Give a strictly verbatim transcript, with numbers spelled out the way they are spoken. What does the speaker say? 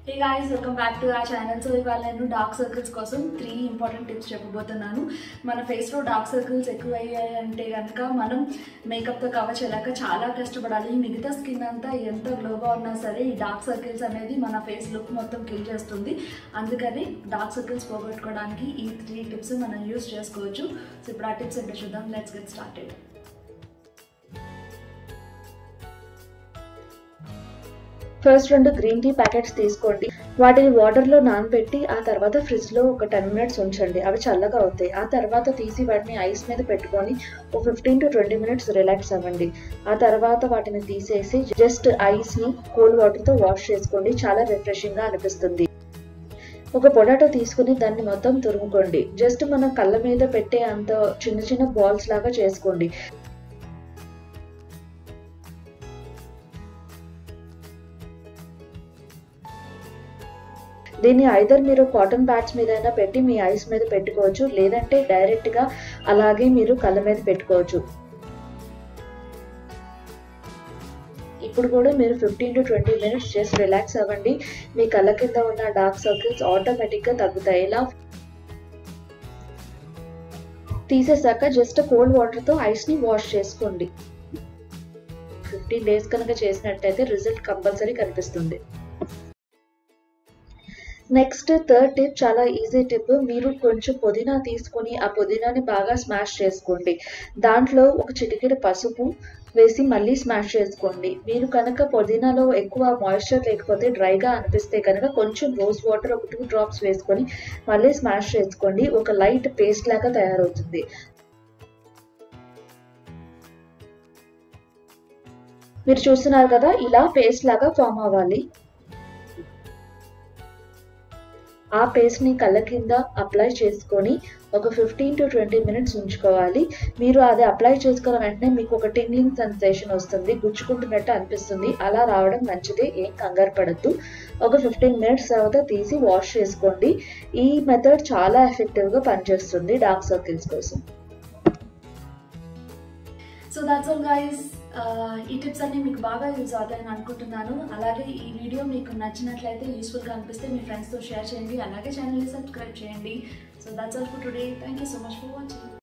Hey guys, welcome back to our channel. So ఇవాళ నేను dark circles కోసం three important tips చెప్పబోతున్నాను. మన ఫేస్లో డార్క్ సర్కిల్స్ ఎక్కువ అయ్యాయి అంటే కనుక మనం మేకప్తో కవర్ చేయలేక చాలా కష్టపడాలి. మిగతా స్కిన్ అంతా ఎంత గ్లోగా ఉన్నా సరే ఈ డార్క్ సర్కిల్స్ అనేది మన ఫేస్ లుక్ మొత్తం కిల్ చేస్తుంది. అందుకని డార్క్ సర్కిల్స్ పోగొట్టుకోవడానికి ఈ త్రీ టిప్స్ మనం యూస్ చేసుకోవచ్చు. సో ఇప్పుడు ఆ టిప్స్ ఏంటో చూద్దాం. Let's get started. ఫస్ట్ రెండు గ్రీన్ టీ ప్యాకెట్స్ తీసుకోండి. వాటిని వాటర్లో నానబెట్టి ఆ తర్వాత ఫ్రిడ్జ్లో ఒక టెన్ మినిట్స్ ఉంచండి. అవి చల్లగా అవుతాయి. ఆ తర్వాత తీసి వాటిని ఐస్ మీద పెట్టుకొని ఒక fifteen to twenty minutes relax అవ్వండి. ఆ తర్వాత వాటిని తీసేసి జస్ట్ ఐస్ని కూల్ వాటర్తో వాష్ చేసుకోండి. చాలా రిఫ్రెషింగ్గా అనిపిస్తుంది. ఒక పొటాటో తీసుకుని దాన్ని మొత్తం తురుముకోండి. జస్ట్ మనం కళ్ళ మీద పెట్టే అంత చిన్న చిన్న బాల్స్ లాగా చేసుకోండి. దీన్ని ఐదర్ మీరు కాటన్ ప్యాడ్స్ మీద పెట్టి మీ ఐస్ మీద పెట్టుకోవచ్చు, లేదంటే డైరెక్ట్గా అలాగే మీరు కళ్ళ మీద పెట్టుకోవచ్చు. ఇప్పుడు కూడా మీరు fifteen to twenty minutes just relax అవ్వండి. మీ కళ్ళ కింద ఉన్న డార్క్ సర్కిల్స్ ఆటోమేటిక్గా తగ్గుతాయి. ఇలా తీసేసాక జస్ట్ కోల్డ్ వాటర్తో ఐస్ని వాష్ చేసుకోండి. ఫిఫ్టీన్ డేస్ కనుక చేసినట్టయితే రిజల్ట్ కంపల్సరీ కనిపిస్తుంది. నెక్స్ట్ థర్డ్ టిప్ చాలా ఈజీ టిప్. మీరు కొంచెం పుదీనా తీసుకొని ఆ పుదీనాని బాగా స్మాష్ చేసుకోండి. దాంట్లో ఒక చిటికెడు పసుపు వేసి మళ్ళీ స్మాష్ చేసుకోండి. మీరు కనుక పుదీనాలో ఎక్కువ మాయిశ్చర్ లేకపోతే డ్రైగా అనిపిస్తే కనుక కొంచెం రోజ్ వాటర్ ఒక టూ డ్రాప్స్ వేసుకొని మళ్ళీ స్మాష్ చేసుకోండి. ఒక లైట్ పేస్ట్ లాగా తయారవుతుంది. మీరు చూస్తున్నారు కదా, ఇలా పేస్ట్ లాగా ఫామ్ అవ్వాలి. ఆ పేస్ట్ని కళ్ళ కింద అప్లై చేసుకొని ఒక ఫిఫ్టీన్ టు ట్వంటీ మినిట్స్ ఉంచుకోవాలి. మీరు అది అప్లై చేసుకున్న వెంటనే మీకు ఒక టింగ్లింగ్ సెన్సేషన్ వస్తుంది, గుచ్చుకుంటున్నట్టు అనిపిస్తుంది. అలా రావడం మంచిదే, ఏం కంగారు పడద్దు. ఒక ఫిఫ్టీన్ మినిట్స్ తర్వాత తీసి వాష్ చేసుకోండి. ఈ మెథడ్ చాలా ఎఫెక్టివ్గా పనిచేస్తుంది డార్క్ సర్కిల్స్ కోసం. So that's all guys. ఈ టిప్స్ అన్ని మీకు బాగా యూజ్ అవుతాయని అనుకుంటున్నాను. అలాగే ఈ వీడియో మీకు నచ్చినట్లయితే యూస్ఫుల్గా అనిపిస్తే మీ ఫ్రెండ్స్తో షేర్ చేయండి. అలాగే ఛానల్ని సబ్స్క్రైబ్ చేయండి. So that's all for today. Thank you so much for watching.